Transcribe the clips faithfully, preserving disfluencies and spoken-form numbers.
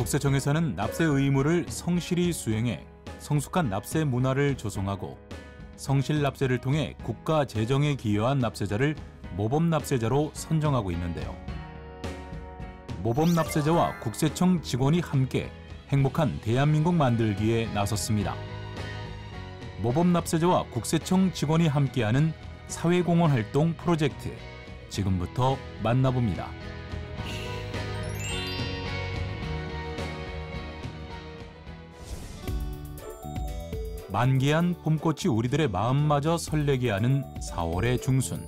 국세청에서는 납세 의무를 성실히 수행해 성숙한 납세 문화를 조성하고 성실 납세를 통해 국가 재정에 기여한 납세자를 모범 납세자로 선정하고 있는데요. 모범 납세자와 국세청 직원이 함께 행복한 대한민국 만들기에 나섰습니다. 모범 납세자와 국세청 직원이 함께하는 사회공헌 활동 프로젝트, 지금부터 만나봅니다. 만개한 봄꽃이 우리들의 마음마저 설레게 하는 사월의 중순.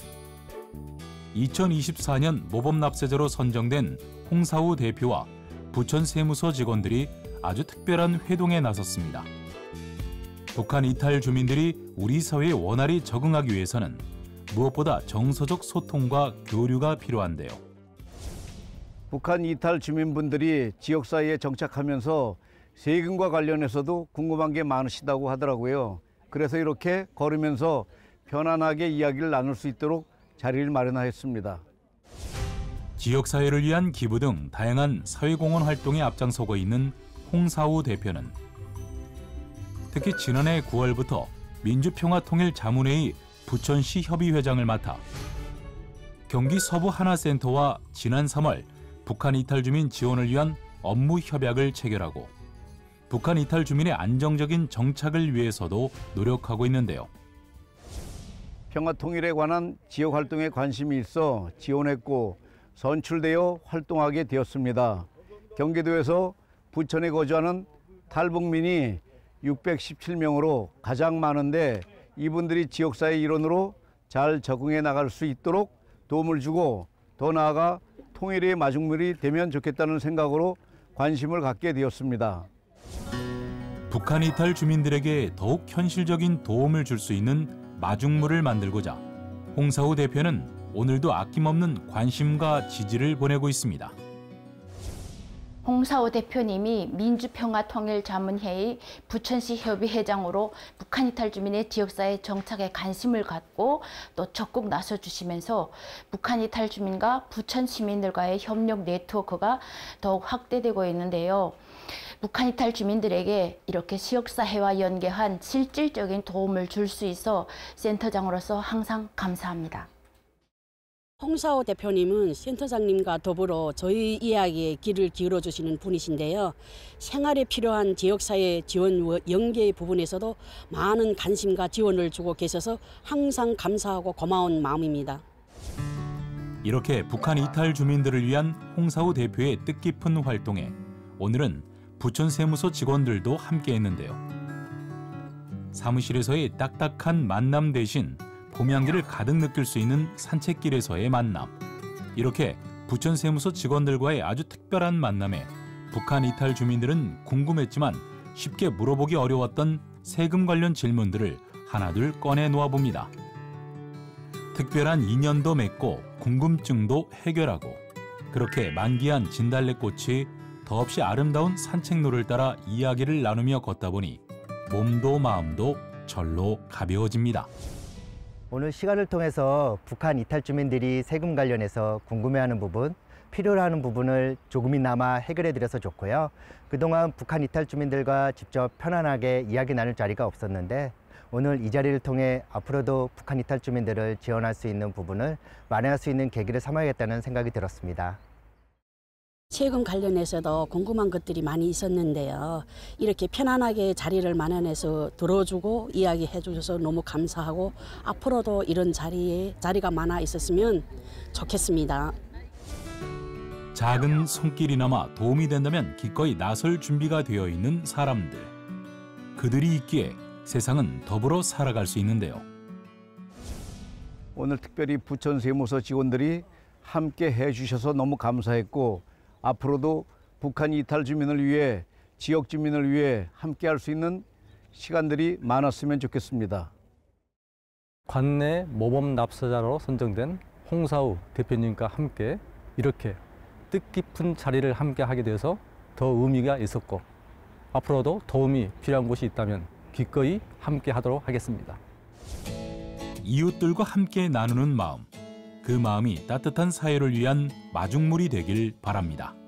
이천이십사 년 모범 납세자로 선정된 홍사우 대표와 부천 세무서 직원들이 아주 특별한 회동에 나섰습니다. 북한 이탈 주민들이 우리 사회에 원활히 적응하기 위해서는 무엇보다 정서적 소통과 교류가 필요한데요. 북한 이탈 주민분들이 지역사회에 정착하면서 세금과 관련해서도 궁금한 게 많으시다고 하더라고요. 그래서 이렇게 걸으면서 편안하게 이야기를 나눌 수 있도록 자리를 마련하였습니다. 지역사회를 위한 기부 등 다양한 사회공헌 활동에 앞장서고 있는 홍사우 대표는 특히 지난해 구월부터 민주평화통일자문회의 부천시 협의회장을 맡아 경기 서부 하나센터와 지난 삼월 북한 이탈 주민 지원을 위한 업무 협약을 체결하고 북한 이탈 주민의 안정적인 정착을 위해서도 노력하고 있는데요. 평화통일에 관한 지역활동에 관심이 있어 지원했고 선출되어 활동하게 되었습니다. 경기도에서 부천에 거주하는 탈북민이 육백십칠 명으로 가장 많은데 이분들이 지역사회 일원으로 잘 적응해 나갈 수 있도록 도움을 주고 더 나아가 통일의 마중물이 되면 좋겠다는 생각으로 관심을 갖게 되었습니다. 북한 이탈 주민들에게 더욱 현실적인 도움을 줄 수 있는 마중물을 만들고자 홍사우 대표는 오늘도 아낌없는 관심과 지지를 보내고 있습니다. 홍사우 대표님이 민주평화통일자문회의 부천시 협의회장으로 북한 이탈 주민의 지역사회 정착에 관심을 갖고 또 적극 나서주시면서 북한 이탈 주민과 부천 시민들과의 협력 네트워크가 더욱 확대되고 있는데요. 북한 이탈 주민들에게 이렇게 지역사회와 연계한 실질적인 도움을 줄 수 있어 센터장으로서 항상 감사합니다. 홍사우 대표님은 센터장님과 더불어 저희 이야기에 귀를 기울여 주시는 분이신데요. 생활에 필요한 지역사회 지원 연계 부분에서도 많은 관심과 지원을 주고 계셔서 항상 감사하고 고마운 마음입니다. 이렇게 북한 이탈 주민들을 위한 홍사우 대표의 뜻깊은 활동에 오늘은 부천 세무서 직원들도 함께했는데요. 사무실에서의 딱딱한 만남 대신 봄 향기를 가득 느낄 수 있는 산책길에서의 만남. 이렇게 부천 세무서 직원들과의 아주 특별한 만남에 북한 이탈 주민들은 궁금했지만 쉽게 물어보기 어려웠던 세금 관련 질문들을 하나둘 꺼내 놓아봅니다. 특별한 인연도 맺고 궁금증도 해결하고 그렇게 만기한 진달래꽃이 더없이 아름다운 산책로를 따라 이야기를 나누며 걷다 보니 몸도 마음도 절로 가벼워집니다. 오늘 시간을 통해서 북한 이탈 주민들이 세금 관련해서 궁금해하는 부분, 필요로 하는 부분을 조금이나마 해결해드려서 좋고요. 그동안 북한 이탈 주민들과 직접 편안하게 이야기 나눌 자리가 없었는데 오늘 이 자리를 통해 앞으로도 북한 이탈 주민들을 지원할 수 있는 부분을 마련할 수 있는 계기를 삼아야겠다는 생각이 들었습니다. 세금 관련해서도 궁금한 것들이 많이 있었는데요. 이렇게 편안하게 자리를 마련해서 들어주고 이야기해 주셔서 너무 감사하고 앞으로도 이런 자리에 자리가 많아 있었으면 좋겠습니다. 작은 손길이나마 도움이 된다면 기꺼이 나설 준비가 되어 있는 사람들. 그들이 있기에 세상은 더불어 살아갈 수 있는데요. 오늘 특별히 부천 세무서 직원들이 함께 해주셔서 너무 감사했고 앞으로도 북한 이탈 주민을 위해 지역 주민을 위해 함께할 수 있는 시간들이 많았으면 좋겠습니다. 관내 모범 납세자로 선정된 홍사우 대표님과 함께 이렇게 뜻깊은 자리를 함께 하게 돼서 더 의미가 있었고 앞으로도 도움이 필요한 곳이 있다면 기꺼이 함께 하도록 하겠습니다. 이웃들과 함께 나누는 마음. 그 마음이 따뜻한 사회를 위한 마중물이 되길 바랍니다.